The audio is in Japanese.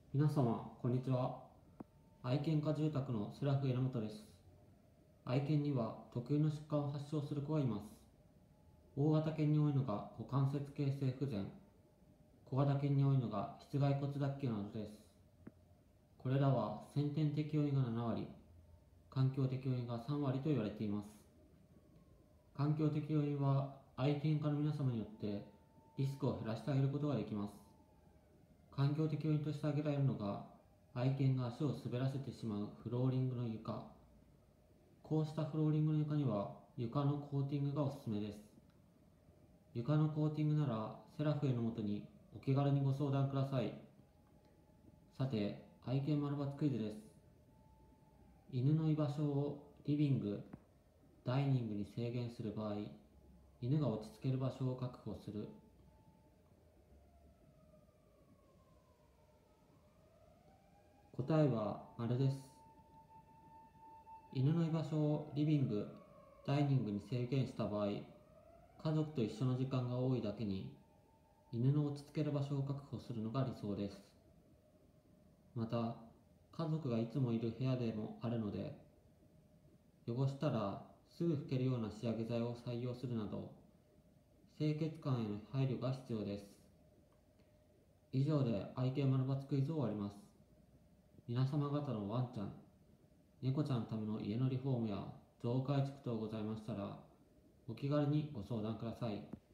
皆様、こんにちは。愛犬家住宅のセラフ榎本です。愛犬には特有の疾患を発症する子がいます。大型犬に多いのが股関節形成不全、小型犬に多いのが室外骨脱臼などです。これらは先天的要因が7割、環境的要因が3割と言われています。環境的要因は愛犬家の皆様によってリスクを減らしてあげることができます。環境的要因として挙げられるのが、愛犬が足を滑らせてしまうフローリングの床。こうしたフローリングの床には床のコーティングがおすすめです。床のコーティングならセラフへのもとにお気軽にご相談ください。さて、愛犬丸抜クイズです。犬の居場所をリビング、ダイニングに制限する場合、犬が落ち着ける場所を確保する。答えは丸です。犬の居場所をリビング、ダイニングに制限した場合、家族と一緒の時間が多いだけに、犬の落ち着ける場所を確保するのが理想です。また、家族がいつもいる部屋でもあるので、汚したらすぐ拭けるような仕上げ剤を採用するなど、清潔感への配慮が必要です。以上で愛犬丸抜クイズを終わります。皆様方のワンちゃん、猫ちゃんのための家のリフォームや増改築等ございましたら、お気軽にご相談ください。